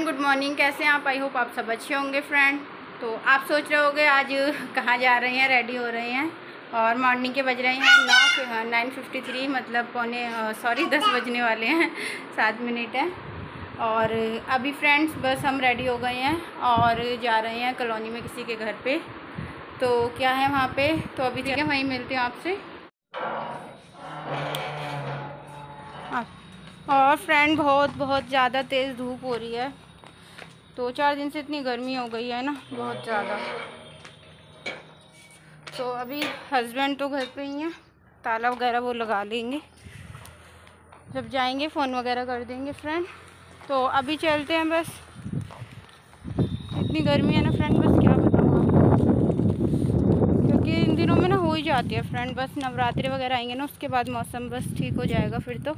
Friend, good morning. कैसे हैं आप? आई होप आप सब अच्छे होंगे फ्रेंड। तो आप सोच रहे होंगे आज कहाँ जा रहे हैं, रेडी हो रहे हैं और मॉर्निंग के बज रहे हैं 9:53, मतलब 10 बजने वाले हैं, 7 मिनट है। और अभी फ्रेंड्स बस हम रेडी हो गए हैं और जा रहे हैं कॉलोनी में किसी के घर पे। तो क्या है वहाँ पे, तो अभी ठीक है, वहीं मिलते हैं आपसे। और फ्रेंड बहुत ज़्यादा तेज़ धूप हो रही है। 2-4 दिन से इतनी गर्मी हो गई है ना, बहुत ज़्यादा। तो अभी हस्बैंड तो घर पे ही हैं, ताला वगैरह वो लगा लेंगे, जब जाएंगे फ़ोन वगैरह कर देंगे फ्रेंड। तो अभी चलते हैं बस। इतनी गर्मी है ना फ्रेंड, बस क्या बताऊँ आपको, क्योंकि इन दिनों में ना हो ही जाती है फ्रेंड। बस नवरात्रि वगैरह आएंगे ना, उसके बाद मौसम बस ठीक हो जाएगा फिर तो।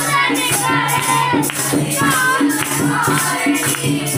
दर्शन करे